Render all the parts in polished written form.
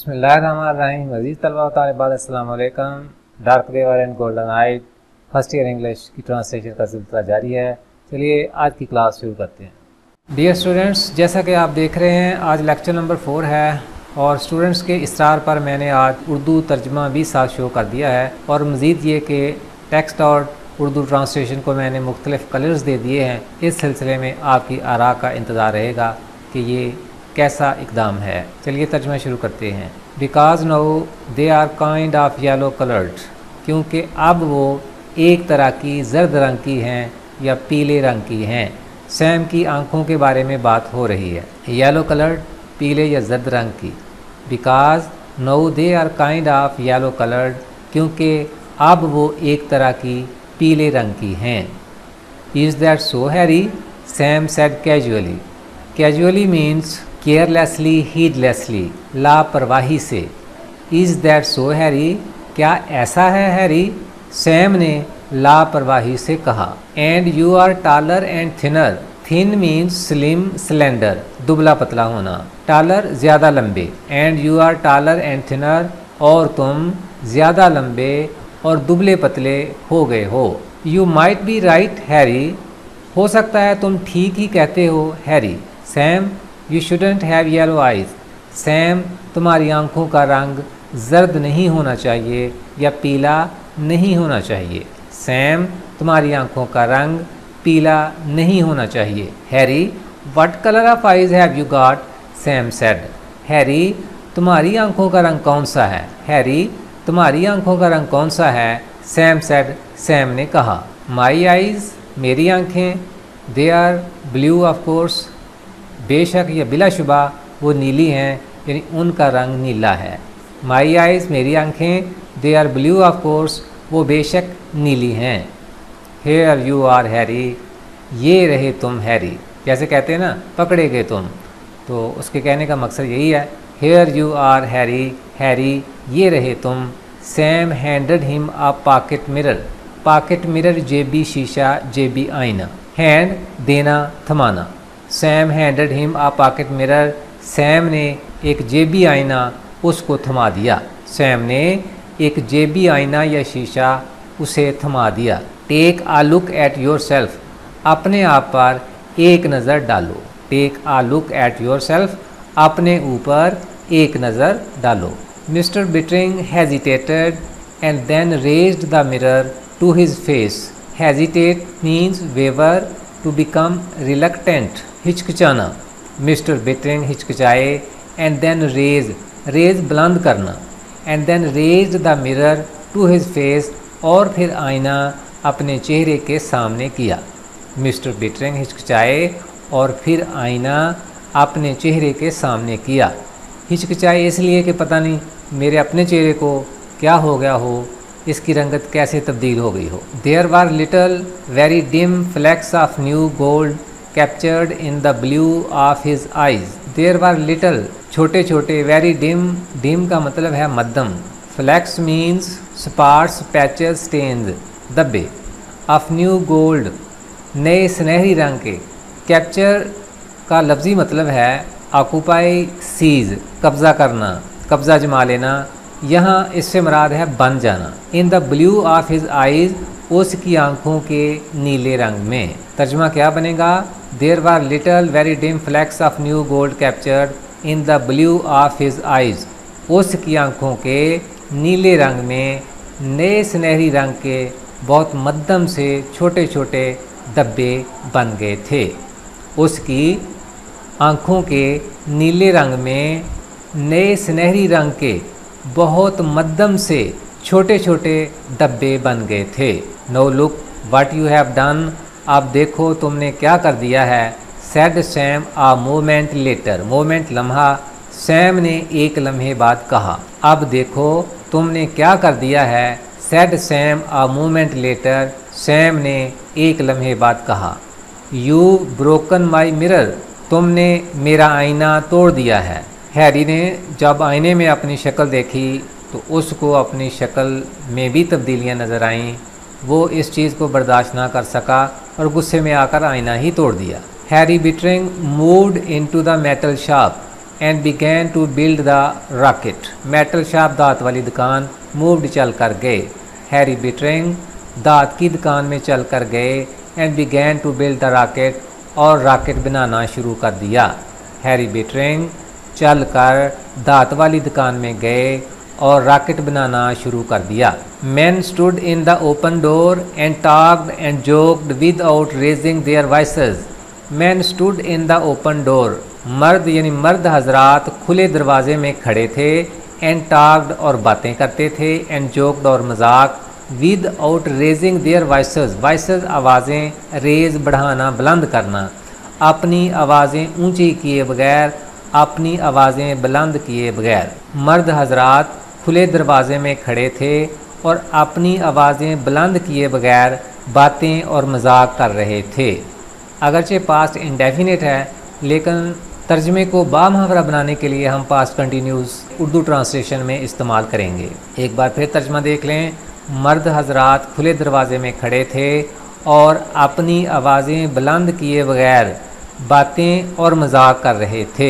बिस्मिल्लाहिर्रहमानिर्रहीम। अज़ीज़ तलबा व तालिबात, अस्सलाम वालेकुम। Dark river and golden knight first year English की ट्रांसलेशन का सिलसिला जारी है। चलिए आज की क्लास शुरू करते हैं। डियर स्टूडेंट्स, जैसा कि आप देख रहे हैं आज लेक्चर नंबर 4 है और स्टूडेंट्स के इसरार पर मैंने आज उर्दू तर्जमा भी साथ शो कर दिया है और मज़ीद ये कि टेक्स्ट और उर्दू ट्रांसलेशन को मैंने मुख्तलिफ़ कलर्स दे दिए हैं। इस सिलसिले में आपकी आरा का इंतज़ार रहेगा कि ये कैसा इकदाम है। चलिए तर्जमा शुरू करते हैं। Because now they are kind of yellow coloured, क्योंकि अब वो एक तरह की जर्द रंग की हैं या पीले रंग की हैं। सैम की आंखों के बारे में बात हो रही है। येलो कलर्ड, पीले या जर्द रंग की। Because now they are kind of yellow coloured, क्योंकि अब वो एक तरह की पीले रंग की हैं। Is that so Harry? Sam said casually. Casually means carelessly, heedlessly, लापरवाही से। Is that so Harry? क्या ऐसा है हैरी? सैम ने लापरवाही से कहा। And you are taller and thinner. Thin means slim, slender, दुबला पतला होना। टालर ज़्यादा लंबे। And you are taller and thinner, और तुम ज़्यादा लंबे और दुबले पतले हो गए हो। You might be right Harry. हो सकता है तुम ठीक ही कहते हो Harry. Sam you shouldn't have yellow eyes. Sam तुम्हारी आंखों का रंग जर्द नहीं होना चाहिए या पीला नहीं होना चाहिए। सैम तुम्हारी आंखों का रंग पीला नहीं होना चाहिए। Harry what colour of eyes have you got? Sam said. Harry तुम्हारी आंखों का रंग कौन सा है? हैरी तुम्हारी आंखों का रंग कौन सा है? Sam said. सैम ने कहा। माई आइज़, मेरी आंखें। They are blue of course, बेशक या बिलाशुबा वो नीली हैं, यानी उनका रंग नीला है। माई आइज़, मेरी आंखें। They are blue of course, वो बेशक नीली हैं। हेयर यू आर हैरी, ये रहे तुम हैरी। जैसे कहते हैं ना, पकड़े गए तुम, तो उसके कहने का मकसद यही है। Here you are Harry, Harry ये रहे तुम। Sam handed him a pocket mirror. Pocket mirror जेबी शीशा, जेबी आईना। हैंड देना, थमाना। Sam handed him a pocket mirror. Sam ने एक जेबी आईना उसको थमा दिया। सैम ने एक जेबी आईना या शीशा उसे थमा दिया। Take a look at yourself, अपने आप पर एक नज़र डालो। Take a look at yourself, अपने ऊपर एक नज़र डालो। Mister Bittering hesitated and then raised the mirror to his face. Hesitate means waver, to become reluctant, हिचकिचाना। मिस्टर बिटरिंग हिचकिचाए। एंड देन रेज, रेज बुलंद करना। And then raise the mirror to his face, और फिर आईना अपने चेहरे के सामने किया। मिस्टर बिटरिंग हिचकिचाए और फिर आईना अपने चेहरे के सामने किया। हिचकिचाए इसलिए कि पता नहीं मेरे अपने चेहरे को क्या हो गया हो, इसकी रंगत कैसे तब्दील हो गई हो। There were little very dim flakes of new gold captured in the blue of his eyes. There were little, छोटे छोटे, वेरी डिम, डिम का मतलब है मध्यम। Flakes means spots, patches, stains, धब्बे। ऑफ न्यू गोल्ड, नए सुनहरी रंग के। कैप्चर का लफ्ज़ी मतलब है ऑक्यूपाई, सीज, कब्ज़ा करना, कब्ज़ा जमा लेना। यहाँ इससे मुराद है बन जाना। In the blue of his eyes, उसकी आंखों के नीले रंग में। तर्जुमा क्या बनेगा? There were little very dim flakes of new gold captured in the blue of his eyes, उसकी आंखों के नीले रंग में नए सुनहरी रंग के बहुत मध्यम से छोटे छोटे धब्बे बन गए थे। उसकी आंखों के नीले रंग में नए सुनहरी रंग के बहुत मध्यम से छोटे छोटे धब्बे बन गए थे। No look what you have done, अब देखो तुमने क्या कर दिया है। Said Sam a moment later, moment लम्हा, सैम ने एक लम्हे बाद कहा। अब देखो तुमने क्या कर दिया है। Said Sam a moment later, Sam ने एक लम्हे बाद कहा। यू ब्रोकन माई मिरर, तुमने मेरा आईना तोड़ दिया है। हैरी ने जब आईने में अपनी शक्ल देखी तो उसको अपनी शक्ल में भी तब्दीलियां नज़र आईं। वो इस चीज़ को बर्दाश्त ना कर सका और गुस्से में आकर आईना ही तोड़ दिया। Harry Bittering moved into the metal shop, and began to build the rocket. Metal shop दांत वाली दुकान, मूव्ड चल कर गए। हैरी बिटरिंग दांत की दुकान में चल कर गए। And began to build the rocket और रॉकेट बनाना शुरू कर दिया। हैरी बिटरिंग चल कर दांत वाली दुकान में गए और रॉकेट बनाना शुरू कर दिया। Man stood in the open door and talked and joked without raising their voices. Man stood in the open door, मर्द यानी मर्द हजरात खुले दरवाजे में खड़े थे। एंड टॉक्ड और बातें करते थे। एंड जोक्ड और मजाक। Without raising their voices, voices आवाज़ें, रेज बढ़ाना, बुलंद करना। अपनी आवाज़ें ऊंची किए बगैर, अपनी आवाज़ें बुलंद किए बगैर। मर्द हजरात खुले दरवाजे में खड़े थे और अपनी आवाज़ें बुलंद किए बगैर बातें और मजाक कर रहे थे। अगरचे पास्ट इंडेफिनिट है लेकिन तर्जमे को बामुहावरा बनाने के लिए हम पास्ट कंटिन्यूस उर्दू ट्रांसलेशन में इस्तेमाल करेंगे। एक बार फिर तर्जमा देख लें। मर्द हजरात खुले दरवाजे में खड़े थे और अपनी आवाज़ें बुलंद किए बगैर बातें और मजाक कर रहे थे।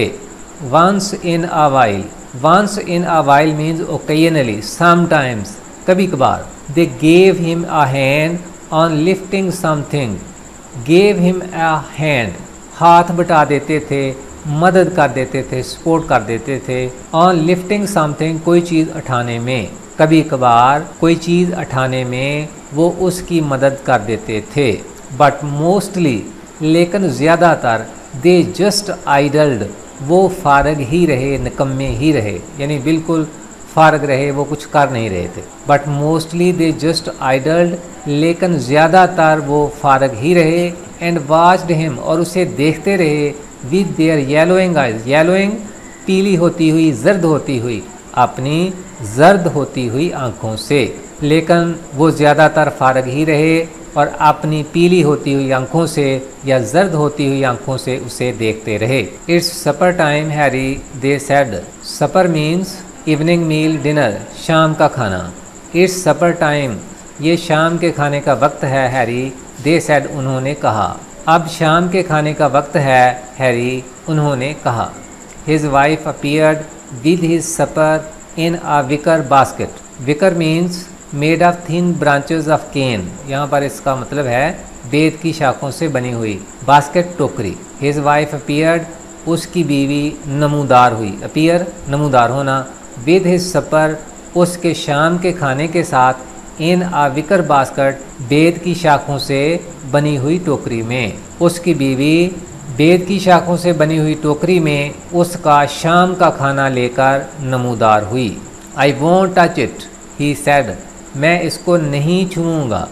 Once in a while, once in a while means occasionally, sometimes, कभी कभार। They gave him a hand on lifting something. Gave him a hand, हाथ बटा देते थे, मदद कर देते थे, सपोर्ट कर देते थे। ऑन लिफ्टिंग समथिंग, कोई चीज़ उठाने में, कभी कभार कोई चीज़ उठाने में वो उसकी मदद कर देते थे। बट मोस्टली, लेकिन ज़्यादातर, दे जस्ट आइडल्ड, वो फारग ही रहे, निकम्मे ही रहे, यानी बिल्कुल फारग रहे, वो कुछ कर नहीं रहे थे। But mostly they just idled, लेकिन ज़्यादातर वो फारग ही रहे। एंड वॉच्ड हिम, और उसे देखते रहे। With their yellowing eyes, yellowing पीली होती हुई, जर्द होती हुई, अपनी जर्द होती हुई आँखों से। लेकिन वो ज़्यादातर फारग ही रहे और अपनी पीली होती हुई आँखों से या जर्द होती हुई आँखों से उसे देखते रहे। It's supper time Harry, they said. Supper means evening meal, dinner, शाम का खाना। इट्स सपर टाइम, ये शाम के खाने का वक्त है हैरी। दे सेड, उन्होंने कहा। अब शाम के खाने का वक्त है हैरी, उन्होंने कहा। His wife appeared with his supper in a wicker basket. Wicker means made of thin branches of cane, यहाँ पर इसका मतलब है बेद की शाखों से बनी हुई। बास्केट, टोकरी। हिज वाइफ अपीयर्ड, उसकी बीवी नमूदार हुई। अपीयर, नमूदार होना। विद हिज सपर, उसके शाम के खाने के साथ। इन अ विकर बास्केट, बेद की शाखों से बनी हुई टोकरी में। उसकी बीवी बेद की शाखों से बनी हुई टोकरी में उसका शाम का खाना लेकर नमूदार हुई। I won't touch it, he said, मैं इसको नहीं छूऊंगा।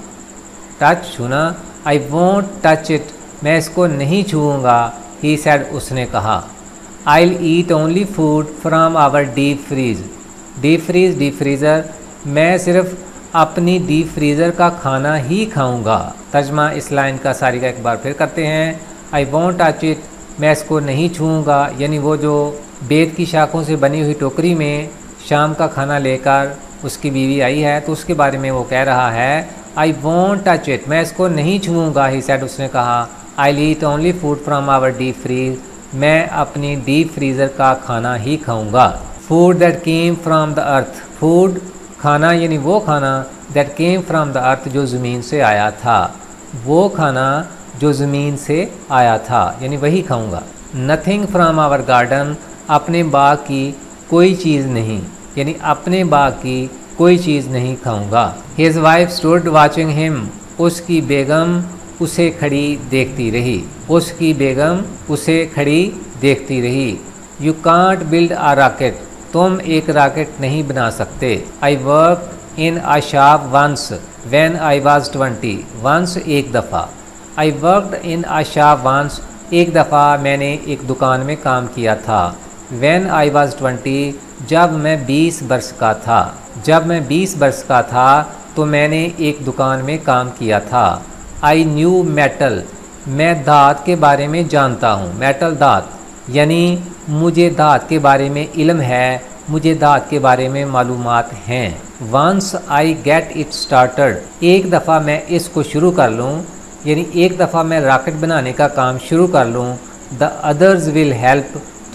टच, छूना। आई वोंट टच इट, मैं इसको नहीं छूऊंगा। ही सेड, उसने कहा। I'll eat only food from our deep freeze. Deep freeze, deep freezer, मैं सिर्फ अपनी डीप फ्रीज़र का खाना ही खाऊंगा। तर्जमा इस लाइन का सारी का एक बार फिर करते हैं। आई वोंट टच इट, मैं इसको नहीं छूऊंगा, यानी वो जो बेद की शाखों से बनी हुई टोकरी में शाम का खाना लेकर उसकी बीवी आई है तो उसके बारे में वो कह रहा है आई वोंट टच इट, मैं इसको नहीं छूऊंगा। ही सेड, उसने कहा। I eat only food from our deep freeze, मैं अपनी डीप फ्रीज़र का खाना ही खाऊंगा। Food that came from the earth, food खाना यानी वो खाना, that came from the earth जो ज़मीन से आया था, वो खाना जो ज़मीन से आया था, यानी वही खाऊंगा। नथिंग फ्राम आवर गार्डन, अपने बाग की कोई चीज़ नहीं, यानी अपने बाग की कोई चीज़ नहीं खाऊंगा। His wife stood watching him, उसकी बेगम उसे खड़ी देखती रही। उसकी बेगम उसे खड़ी देखती रही। You can't build a rocket, तुम एक रॉकेट नहीं बना सकते। I work in a shop once when I was 20, once एक दफ़ा। I worked in a shop once, एक दफ़ा मैंने एक दुकान में काम किया था। व्हेन आई वाज 20, जब मैं 20 वर्ष का था। जब मैं 20 वर्ष का था तो मैंने एक दुकान में काम किया था। आई न्यू मेटल, मैं धात के बारे में जानता हूँ। मेटल, धात, यानी मुझे धात के बारे में इल्म है, मुझे धात के बारे में मालूमात हैं। Once I get it started, एक दफ़ा मैं इसको शुरू कर लूँ, यानी एक दफ़ा मैं रॉकेट बनाने का काम शुरू कर लूँ। द अदर्स विल हेल्प,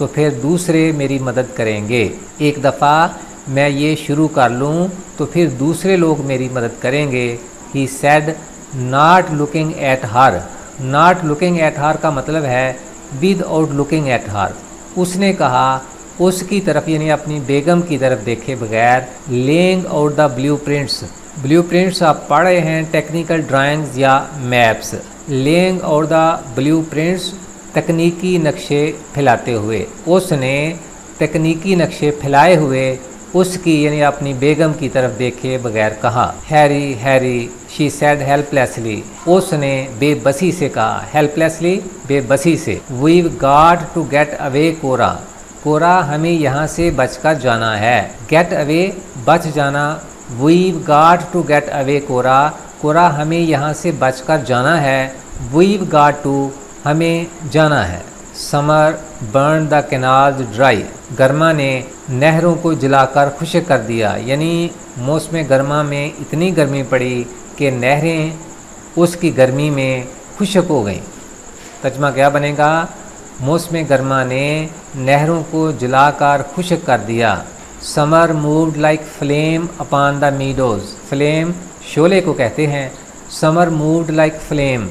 तो फिर दूसरे मेरी मदद करेंगे। एक दफ़ा मैं ये शुरू कर लूँ तो फिर दूसरे लोग मेरी मदद करेंगे। He said not looking at her. Not looking at her का मतलब है विदाउट लुकिंग एट हर। उसने कहा उसकी तरफ यानी अपनी बेगम की तरफ देखे बगैर। Laying out the blueprints. Blueprints आप पढ़ रहे हैं टेक्निकल ड्राइंग्स या maps. Laying out the blueprints तकनीकी नक्शे फैलाते हुए। उसने तकनीकी नक्शे फैलाए हुए उसकी यानी अपनी बेगम की तरफ देखे बगैर कहा। Harry Harry she said helplessly. उसने बेबसी से कहा। हेल्पलेसली बेबसी से। We've got to get away Cora. Cora हमें यहाँ से बचकर जाना है। गेट अवे बच जाना। We've got to get away Cora. Cora हमें यहाँ से बचकर जाना है। वीव गॉट टू हमें जाना है। Summer burn the canals dry. गर्मा ने नहरों को जलाकर खुश्क कर दिया। यानी मौसम गर्मा में इतनी गर्मी पड़ी कि नहरें उसकी गर्मी में खुश्क हो गईं। तर्जमा क्या बनेगा? मौसम गर्मा ने नहरों को जलाकर खुश्क कर दिया। Summer moved like flame upon the meadows. Flame शोले को कहते हैं। समर मूव्ड लाइक फ्लेम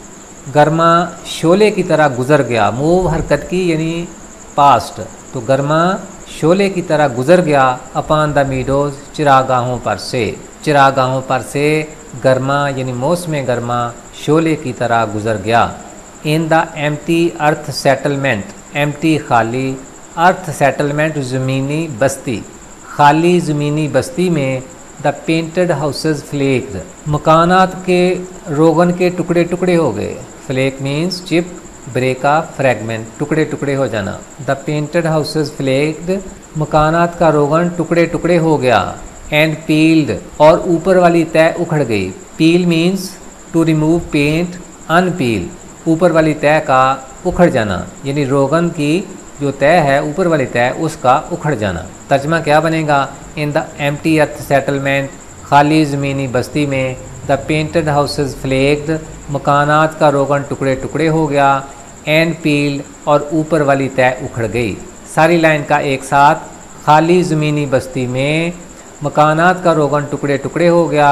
गर्मा शोले की तरह गुजर गया। मूव हरकत की यानी पास्ट, तो गर्मा शोले की तरह गुजर गया। अपॉन द मीडोज चिरागाहों पर से। चिरागाहों पर से गर्मा यानी मौसम गर्मा शोले की तरह गुजर गया। In the empty earth settlement. Empty खाली, अर्थ सेटलमेंट ज़मीनी बस्ती। खाली ज़मीनी बस्ती में द पेंटेड हाउसेज फ्लेक्ड। मकानात के रोगन के टुकड़े टुकड़े हो गए। Flake means chip, break off, fragment, टुकड़े टुकड़े हो जाना। द पेंटेड हाउसेज फ्लेक्ड मकानात का रोगन टुकड़े टुकड़े हो गया। एंड पील्ड और ऊपर वाली तय उखड़ गई। Peel means to remove paint, unpeel ऊपर वाली तय का उखड़ जाना यानी रोगन की जो तय है ऊपर वाली तय उसका उखड़ जाना। तर्जमा क्या बनेगा? In the empty earth settlement खाली ज़मीनी बस्ती में द पेंटेड हाउसेज फ्लेक्ड मकानात का रोगन टुकड़े टुकड़े हो गया। एंड पील्ड और ऊपर वाली तय उखड़ गई। सारी लाइन का एक साथ। खाली ज़मीनी बस्ती में मकानात का रोगन टुकड़े टुकड़े हो गया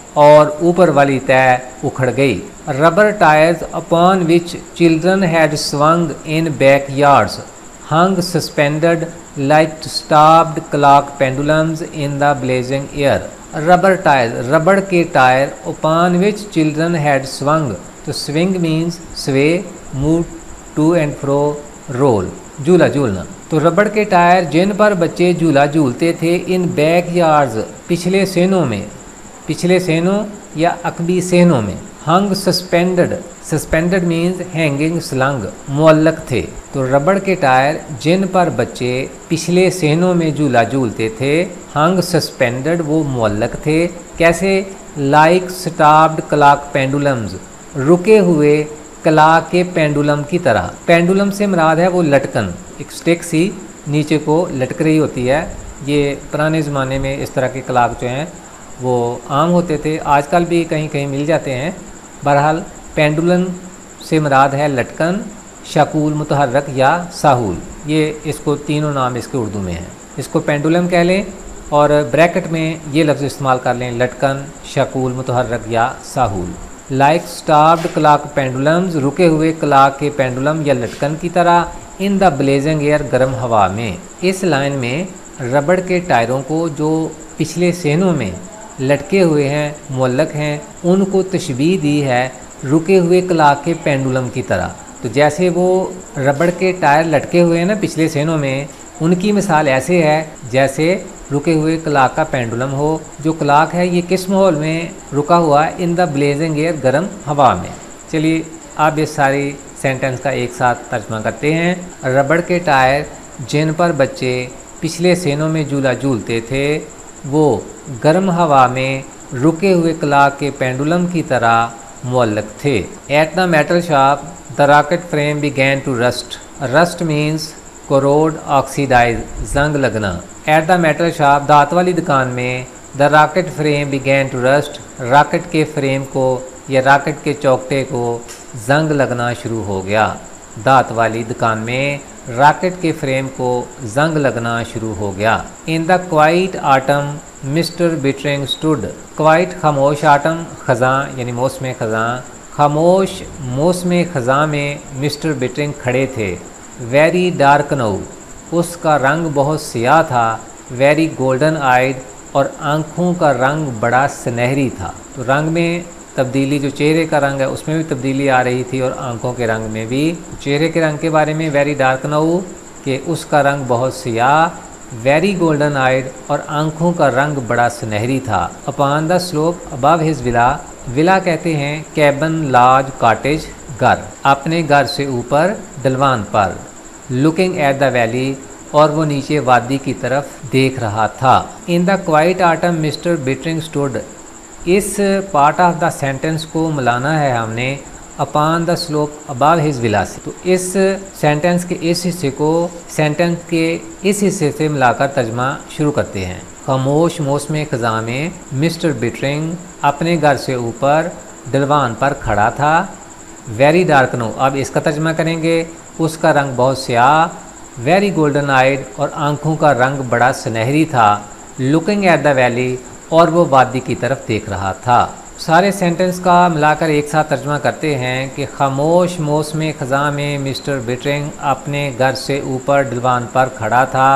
और ऊपर वाली तय उखड़ गई। Rubber tyres upon which children had swung in backyards hung suspended like stopped clock pendulums in the blazing air। Rubber tyre, रबड़ के tyre upon which children had swung, तो swing means sway, move to and fro, roll, झूला झूलना। तो रबड़ के tyre जिन पर बच्चे झूला झूलते थे इन बैक यार्ड्स पिछले सेनों में, पिछले सेनों या अकबी सेनों में। Hung suspended, suspended means hanging slung, मुअल्लक थे। तो रबड़ के टायर जिन पर बच्चे पिछले सेनों में झूला झूलते थे। हंग सस्पेंडेड वो मुअल्लक थे। कैसे? लाइक स्टॉप्ड क्लॉक पेंडुलम्स, रुके हुए क्लॉक के पेंडुलम की तरह। पेंडुलम से मुराद है वो लटकन, एक स्टिक सी नीचे को लटक रही होती है। ये पुराने ज़माने में इस तरह के क्लॉक जो हैं वो आम होते थे, आजकल भी कहीं कहीं मिल जाते हैं। बहरहाल पेंडुलम से मुराद है लटकन, शकूल मुतहर्रक या साहुल। ये इसको तीनों नाम इसके उर्दू में हैं। इसको पेंडुलम कह लें और ब्रैकेट में ये लफ्ज़ इस्तेमाल कर लें लटकन, शकूल मुतहर्रक या साहुल। लाइक स्टॉप्ड क्लॉक पेंडुलम्स, रुके हुए क्लॉक के पेंडुलम या लटकन की तरह। इन द ब्लेजिंग एयर, गर्म हवा में। इस लाइन में रबड़ के टायरों को जो पिछले सेनों में लटके हुए हैं, मुअल्लक हैं, उनको तशबीह दी है रुके हुए क्लॉक के पेंडुलम की तरह। तो जैसे वो रबड़ के टायर लटके हुए हैं ना पिछले सेनों में, उनकी मिसाल ऐसे है जैसे रुके हुए क्लॉक का पेंडुलम हो। जो क्लॉक है ये किस माहौल में रुका हुआ है? इन द ब्लेजिंग एयर, गर्म हवा में। चलिए अब इस सारी सेंटेंस का एक साथ तर्जमा करते हैं। रबड़ के टायर जिन पर बच्चे पिछले सेनों में झूला झूलते थे वो गर्म हवा में रुके हुए क्लॉक के पेंडुलम की तरह मुअल्लक थे। At the metal shop the rocket frame began to rust. Rust means corrode, oxidise, जंग लगना। एट द मेटल शॉप, दांत वाली दुकान में। The rocket frame began to rust, rocket के फ्रेम को या रॉकेट के चौकटे को जंग लगना शुरू हो गया। दांत वाली दुकान में रॉकेट के फ्रेम को जंग लगना शुरू हो गया। In the quiet autumn mister Bittering stood. Quiet खामोश, आटम ख़ज़ां यानी मौसम ख़ज़ां, खामोश मौसम ख़ज़ां में मिस्टर बिटरिंग खड़े थे। वेरी डार्क नऊ, उसका रंग बहुत सियाह था। वेरी गोल्डन आइड, और आँखों का रंग बड़ा सुनहरी था। तो रंग में तब्दीली, जो चेहरे का रंग है उसमें भी तब्दीली आ रही थी और आँखों के रंग में भी। चेहरे के रंग के बारे में वेरी डार्क नऊ कि उसका रंग बहुत सियाह, वेरी गोल्डन आइड, और आँखों का रंग बड़ा सुनहरी था। Upon the slope above his villa, villa कहते हैं कैबन, लार्ज, कॉटेज, घर, अपने घर से ऊपर ढलवान पर। लुकिंग एट द वैली, और वो नीचे वादी की तरफ देख रहा था। In the quiet autumn mister Bittering stood, इस पार्ट ऑफ द सेंटेंस को मिलाना है हमने upon the slope above his villa से। तो इस सेंटेंस के इस हिस्से को सेंटेंस के इस हिस्से से मिलाकर तर्जमा शुरू करते हैं। खामोश मौसम ख़ज़ां में मिस्टर बिटरिंग अपने घर से ऊपर ढलवान पर खड़ा था। वेरी डार्क नो, अब इसका तर्जमा करेंगे, उसका रंग बहुत स्याह। वेरी गोल्डन आइड, और आँखों का रंग बड़ा सुनहरी था। लुकिंग एट द वैली, और वो वादी की तरफ देख रहा था। सारे सेंटेंस का मिलाकर एक साथ तर्जमा करते हैं कि खामोश मौसम ख़ज़ां में मिस्टर बिटरिंग अपने घर से ऊपर ढलवान पर खड़ा था।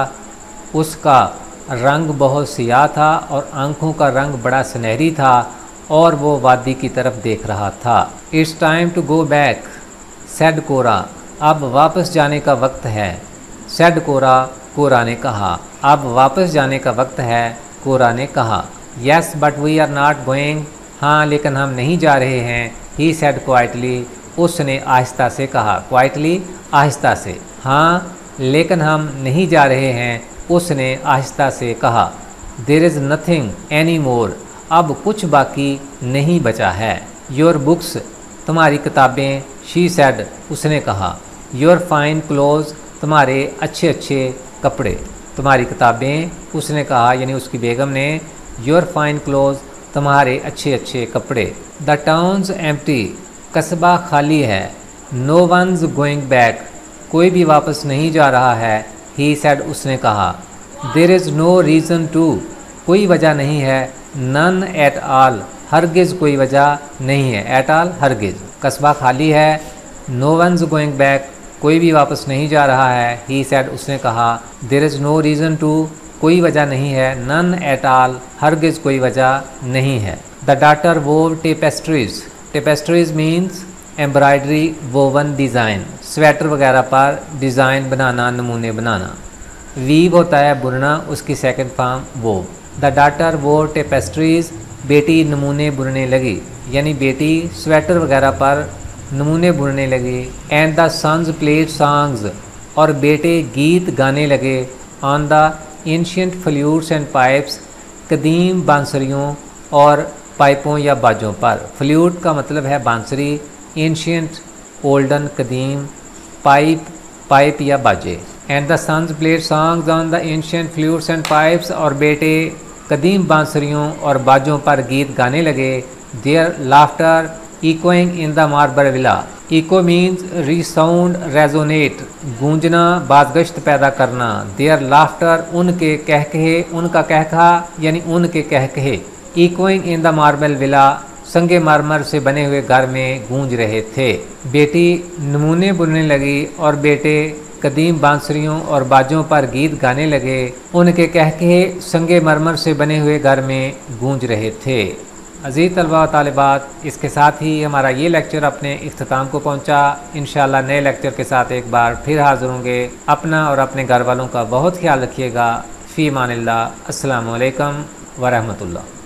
उसका रंग बहुत सियाह था और आँखों का रंग बड़ा सुनहरी था, और वो वादी की तरफ देख रहा था। It's time to go back said Cora, अब वापस जाने का वक्त है। सेड कोरा, कोरा ने कहा। अब वापस जाने का वक्त है, कोरा ने कहा। Yes but we are not going, हाँ लेकिन हम नहीं जा रहे हैं। ही सेड क्वाइटली, उसने आहिस्ता से कहा। क्वाइटली, आहिस्ता से। हाँ लेकिन हम नहीं जा रहे हैं, उसने आहिस्ता से कहा। There is nothing any more, अब कुछ बाकी नहीं बचा है। योर बुक्स, तुम्हारी किताबें। शी सेड, उसने कहा। योर फाइन क्लोज, तुम्हारे अच्छे अच्छे कपड़े। तुम्हारी किताबें, उसने कहा यानी उसकी बेगम ने। योर फाइन क्लोज, तुम्हारे अच्छे अच्छे कपड़े। द टाउन्स एम्प्टी, कस्बा खाली है। नो वन्स गोइंग बैक, कोई भी वापस नहीं जा रहा है। ही सेड, उसने कहा। There is no reason to, कोई वजह नहीं है। नन एट आल, हरगिज़ कोई वजह नहीं है। एट आल, हरगिज़। कस्बा खाली है। नो वन्स गोइंग बैक, कोई भी वापस नहीं जा रहा है। ही सेड, उसने कहा। There is no reason to, कोई वजह नहीं है। नन एट आल, हरगिज़ कोई वजह नहीं है। The daughter wove tapestries, tapestries means embroidery, woven design, sweater वगैरह पर डिज़ाइन बनाना, नमूने बनाना। वीव होता है बुनना, उसकी second form wove. The daughter wove tapestries, बेटी नमूने बुनने लगी, यानी बेटी स्वेटर वगैरह पर नमूने बुनने लगी। And the sons played songs, और बेटे गीत गाने लगे। On the ancient flutes and pipes, कदीम बांसुरियों और पाइपों या बाजों पर। फ्लूट का मतलब है बांसुरी, एंशियंट ओल्डन कदीम, पाइप पाइप या बाजे। And the sons played songs on the ancient flutes and pipes, और बेटे कदीम बांसुरियों और बाजों पर गीत गाने लगे। Their laughter echoing in the marble villa, echo means resound, resonate, गूंजना, बाजगश्त पैदा करना। देयर लाफ्टर, उनके कहकहे, उनका कहकहा यानी उनके कहकहे। Echoing in the marble villa, संगे मारमर से बने हुए घर में गूंज रहे थे। बेटी नमूने बुनने लगी और बेटे कदीम बांसुरियों और बाजों पर गीत गाने लगे। उनके कहकहे संगे मरमर से बने हुए घर में गूंज रहे थे। अज़ीज़ तलबा व तालिबात, इसके साथ ही हमारा ये लेक्चर अपने इख्तिताम को पहुंचा। इंशाअल्लाह नए लेक्चर के साथ एक बार फिर हाज़िर होंगे। अपना और अपने घर वालों का बहुत ख्याल रखिएगा। फ़ी अमानिल्लाह। अस्सलामु अलैकुम व रहमतुल्लाह।